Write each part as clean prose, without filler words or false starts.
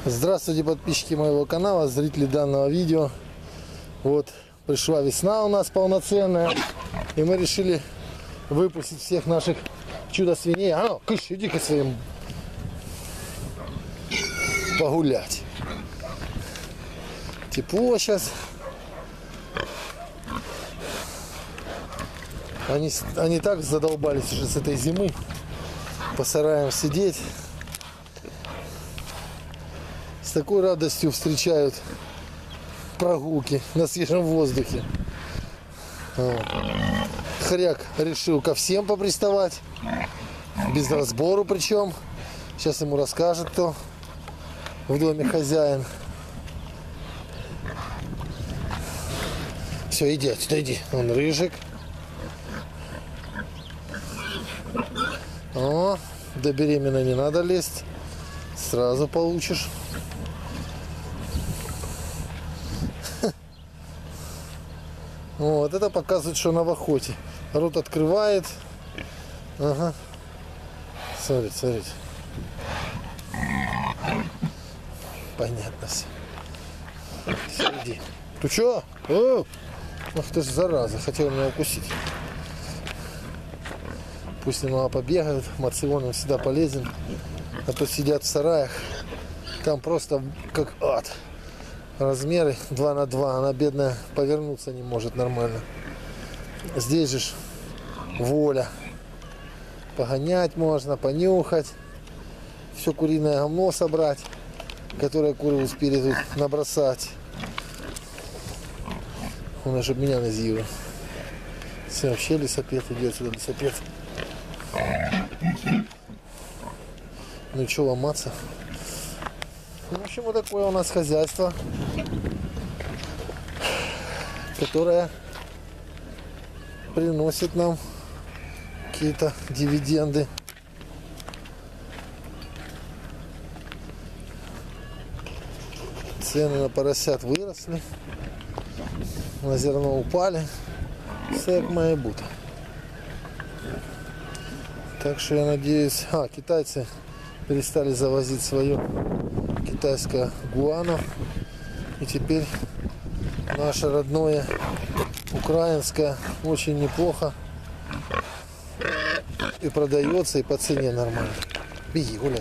Здравствуйте, подписчики моего канала, зрители данного видео. Вот пришла весна у нас полноценная, и мы решили выпустить всех наших чудо-свиней. А ну, кыш, иди-ка своим погулять. Тепло сейчас. Они так задолбались уже с этой зимы. По сараям сидеть. С такой радостью встречают прогулки на свежем воздухе. Вот. Хряк решил ко всем поприставать. Без разбору причем. Сейчас ему расскажет, кто в доме хозяин. Все, иди отсюда, иди. Он рыжик. О, до беременной не надо лезть. Сразу получишь. Вот, это показывает, что она в охоте. Рот открывает. Ага. Смотрите, смотрите. Понятно все. Все, иди. Ты чё? О! Ах ты ж зараза, хотел меня укусить. Пусть немного побегают, моцион им всегда полезен. А то сидят в сараях. Там просто как ад. Размеры 2 на 2. Она бедная повернуться не может нормально. Здесь же воля. Погонять можно, понюхать. Все куриное говно собрать, которое куры успели тут набросать. Он же меня называет. Все, вообще лесопед идет сюда, лесопед. Ну что ломаться? В общем, вот такое у нас хозяйство, которое приносит нам какие-то дивиденды. Цены на поросят выросли, на зерно упали, все как має бути. Так что я надеюсь, китайцы перестали завозить свое китайское гуано, и теперь наше родное украинское очень неплохо и продается, и по цене нормально. Беги, гуляй.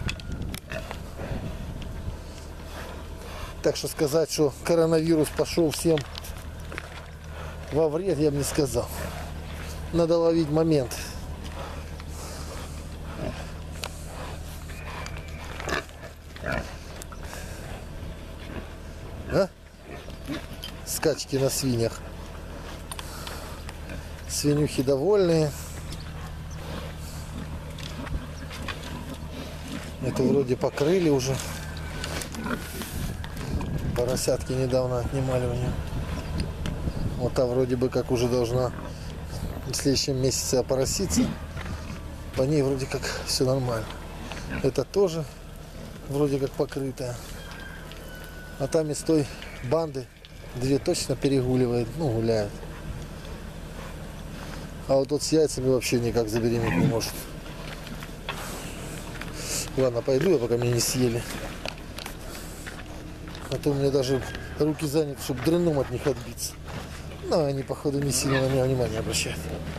Так что сказать, что коронавирус пошел всем во вред, я бы не сказал. Надо ловить момент. Скачки на свиньях. Свинюхи довольные. Это вроде покрыли уже. Поросятки недавно отнимали у нее. Вот та вроде бы как уже должна в следующем месяце опороситься. По ней вроде как все нормально. Это тоже вроде как покрытая. А там из той банды 2 точно перегуливает, ну гуляет. А вот тот с яйцами вообще никак забеременеть не может. Ладно, пойду я, пока меня не съели. А то у меня даже руки заняты, чтобы дрыном от них отбиться. Но они, походу, не сильно на меня внимания обращают.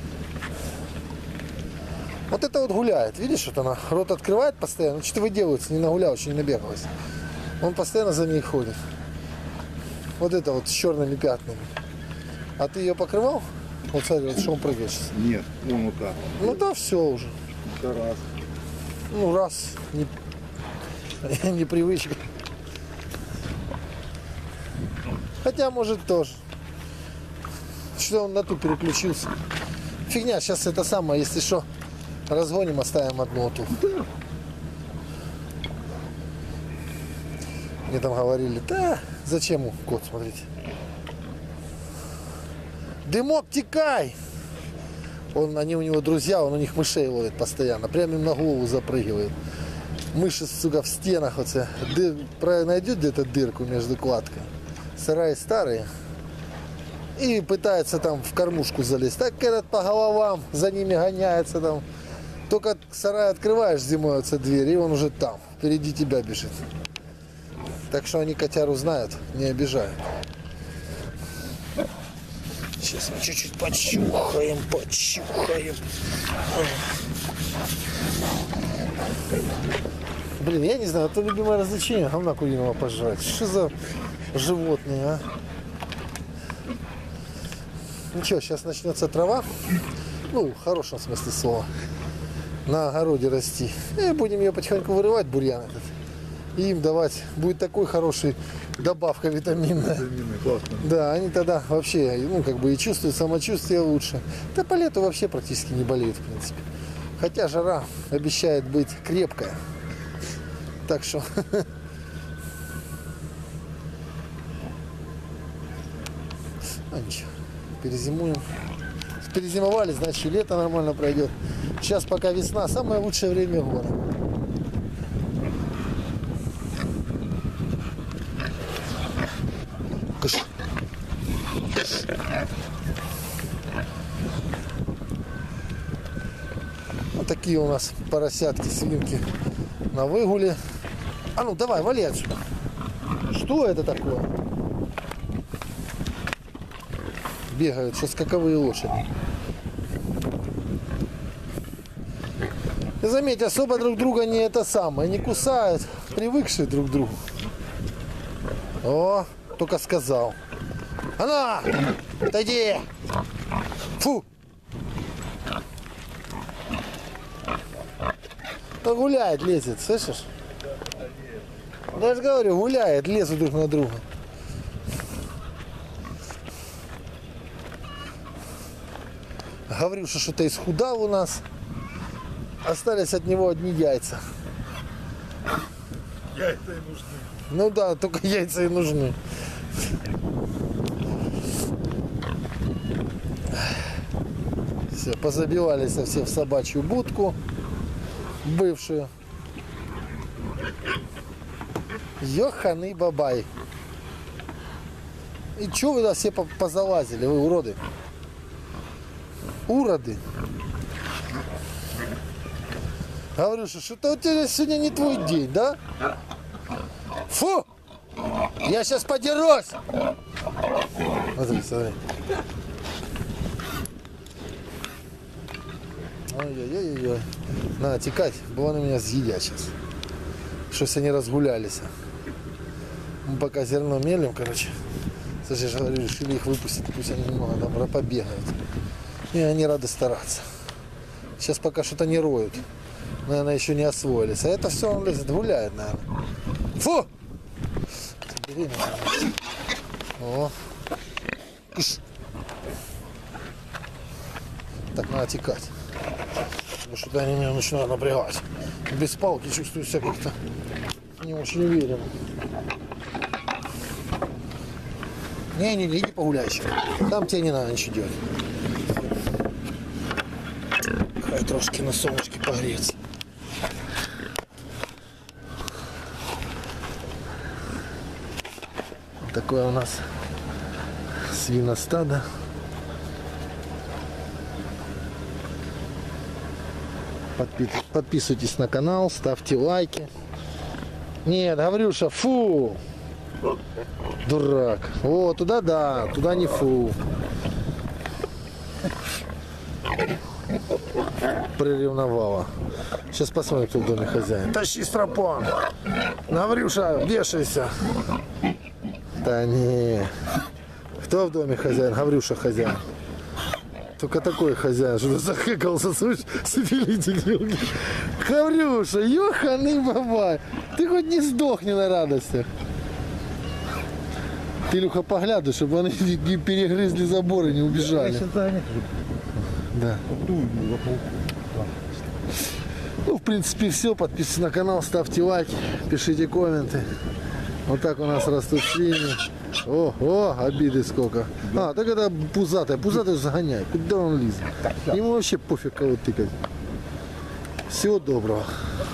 Вот это вот гуляет. Видишь, вот она рот открывает постоянно. Что-то выделывается, не нагулялась, не набегалась. Он постоянно за ней ходит. Вот это вот с черными пятнами. А ты ее покрывал? Вот смотри, вот что он прыгает сейчас. Нет, ну вот так. Ну да, все уже. Это раз. Ну раз, непривычка. Хотя может тоже. Что он на ту переключился. Фигня, сейчас это самое, если что, разгоним, оставим одну ту. Мне там говорили, да, зачем кот, смотрите. Дымок, текай! Они у него друзья, он у них мышей ловит постоянно. Прямо им на голову запрыгивает. Мыши, сука, в стенах. Найдет где-то дырку между кладкой. Сараи старые. И пытается там в кормушку залезть. Так этот по головам за ними гоняется там. Только сарай открываешь зимой дверь, и он уже там, впереди тебя бежит. Так что они котяру знают, не обижают. Сейчас мы чуть-чуть почухаем. Блин, я не знаю, это любимое развлечение говна куриного пожрать. Что за животные, а? Ничего, сейчас начнется трава. Ну, в хорошем смысле слова. На огороде расти. И будем ее потихоньку вырывать, бурьян этот. И им давать. Будет такой хороший добавка витаминная. Витамины, классно. Да, они тогда вообще, ну, как бы и чувствуют самочувствие лучше. Да по лету вообще практически не болеют, в принципе. Хотя жара обещает быть крепкая. Так что... А ничего, перезимуем. Перезимовали, значит, и лето нормально пройдет. Сейчас пока весна, самое лучшее время года. Кыш. Вот такие у нас поросятки, свинки на выгуле. А ну давай, вали отсюда. Что это такое? Бегают, что скаковые лошади. И заметь, особо друг друга не это самое, не кусают, привыкшие друг к другу. О, только сказал. Она! Отойди! Фу! Да гуляет, лезет, слышишь? Я же говорю, гуляет, лезут друг на друга. Говорю, что что-то исхудал у нас. Остались от него одни яйца. Яйца и нужны. Ну да, только яйца и нужны. Все, позабивались все в собачью будку. Бывшую. Ёханый бабай. И чё вы все позалазили, вы уроды? Уроды. Говорю, что-то у тебя сегодня не твой день, да? Фу! Я сейчас подерусь! Смотри, смотри. Ой-ой-ой-ой. Надо текать, бо они меня съедят сейчас. Что-то они разгулялись. Мы пока зерно мелим, короче. Слушай, я говорю, решили их выпустить, пусть они немного там побегают. И они рады стараться. Сейчас пока что-то не роют. Наверное, еще не освоились. А это все, он лезет, гуляет, наверное. Фу! Бери, о. Кыш. Так, надо текать. Потому что они меня начинают напрягать. Без палки чувствую себя как-то не очень уверенно. Не, иди погуляй еще. Там тебе не надо ничего делать. Хай трошки на солнышке погреться. Вот такое у нас свиностадо. Подписывайтесь на канал, ставьте лайки. Нет, Гаврюша, фу! Дурак. О, туда да, туда не фу. Приревновала. Сейчас посмотрим, кто в доме хозяин. Тащи стропон. Гаврюша, вешайся. Да не. Кто в доме хозяин? Гаврюша хозяин. Только такой хозяин, что захекался, слышишь, сифилитик. Гаврюша, ёханый бабай. Ты хоть не сдохни на радостях. Ты, Илюха, поглядай, чтобы они не перегрызли заборы, не убежали. Да. Ну, в принципе, все. Подписывайтесь на канал, ставьте лайки, пишите комменты. Вот так у нас растут свиньи. О, обиды сколько. А, так это пузатая. Пузатую загоняй. Куда он лезет? Ему вообще пофиг, кого тыкать. Всего доброго.